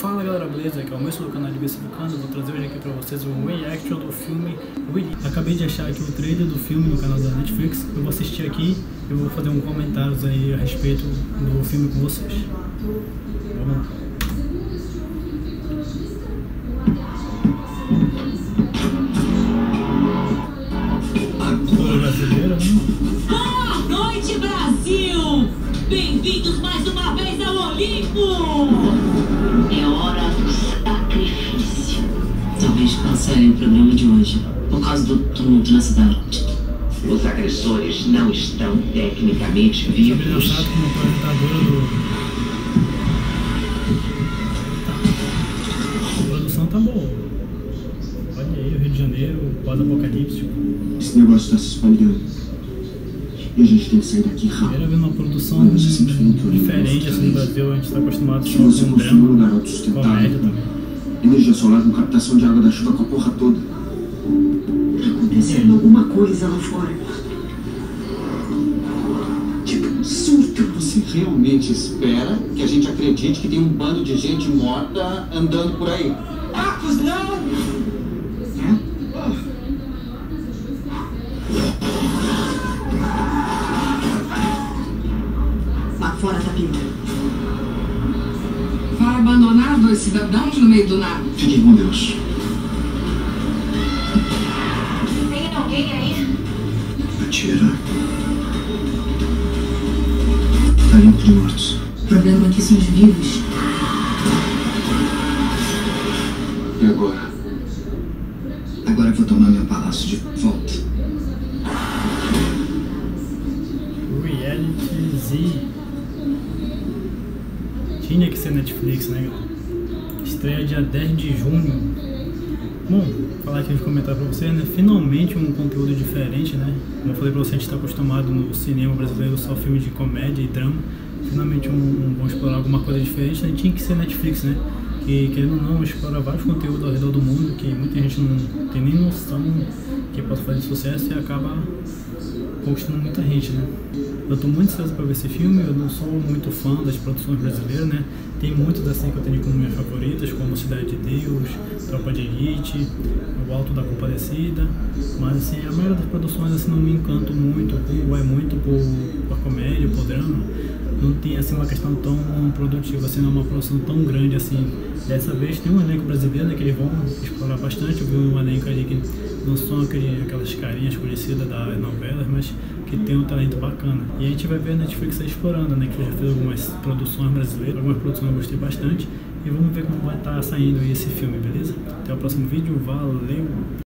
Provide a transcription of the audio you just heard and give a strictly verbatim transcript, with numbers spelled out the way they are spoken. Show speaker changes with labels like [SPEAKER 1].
[SPEAKER 1] Fala galera, beleza? Aqui é o Mestre do canal Diversificando. Eu vou trazer hoje aqui pra vocês um reaction do filme Willy. Acabei de achar aqui o trailer do filme no canal da Netflix. Eu vou assistir aqui e vou fazer um comentário aí a respeito do filme com vocês. Vamos lá. Ator brasileiro, né?
[SPEAKER 2] Boa noite, Brasil! Bem-vindos mais uma vez ao Olimpo! É hora do sacrifício. Talvez cancelem o programa de hoje, por causa do tumulto na cidade.
[SPEAKER 3] Os agressores não estão tecnicamente vivos.
[SPEAKER 1] Engraçado como a apresentadora do... Tá. A produção tá boa. Olha aí, o Rio de Janeiro, pós-apocalíptico.
[SPEAKER 4] Esse negócio tá se espalhando. E a gente tem que sair daqui rápido.
[SPEAKER 1] Primeira vez uma produção diferente assim no Brasil, a gente está acostumado
[SPEAKER 4] Se você
[SPEAKER 1] com
[SPEAKER 4] construir um
[SPEAKER 1] drama,
[SPEAKER 4] lugar autossustentável,
[SPEAKER 1] comédia também.
[SPEAKER 4] energia solar com captação de água da chuva com a porra toda.
[SPEAKER 5] Tá acontecendo alguma coisa lá fora.
[SPEAKER 4] Tipo um surto. Você realmente espera que a gente acredite que tem um bando de gente morta andando por aí? Marcos, não! É?
[SPEAKER 5] Lá fora tá pior.
[SPEAKER 6] Vai abandonar dois cidadãos no meio do nada.
[SPEAKER 4] Fiquem com Deus.
[SPEAKER 2] Tem alguém aí?
[SPEAKER 4] Atira. Tá limpo de mortos.
[SPEAKER 5] O problema aqui são os vivos.
[SPEAKER 4] E agora? Agora eu vou tomar meu palácio de volta.
[SPEAKER 1] Reality Z. Tinha que ser Netflix, né, galera? Estreia dia dez de junho. Bom, falar aqui nos comentários pra vocês, né? Finalmente um conteúdo diferente, né? Como eu falei pra você, a gente tá acostumado no cinema brasileiro só filme de comédia e drama. Finalmente um, um, vamos explorar alguma coisa diferente, né? Tinha que ser Netflix, né? Que, querendo ou não, explora vários conteúdos ao redor do mundo que muita gente não tem nem noção que pode fazer sucesso e acaba conquistando muita gente, né? Eu tô muito ansioso pra ver esse filme. Eu não sou muito fã das produções brasileiras, né? Tem muitos assim que eu tenho como minhas favoritas, como Cidade de Deus, Tropa de Elite, O Alto da Compadecida, mas assim, a maioria das produções assim não me encantam muito, vai muito por, por comédia, por drama. Não tem assim uma questão tão produtiva, assim, não é uma produção tão grande assim. Dessa vez tem um elenco brasileiro, né, que eles vão explorar bastante. Eu vi um elenco ali que não são aquele, aquelas carinhas conhecidas das novelas, mas que tem um talento bacana. E a gente vai ver a Netflix explorando, né, que já fez algumas produções brasileiras, algumas produções eu gostei bastante. E vamos ver como vai estar saindo aí esse filme, beleza? Até o próximo vídeo, valeu!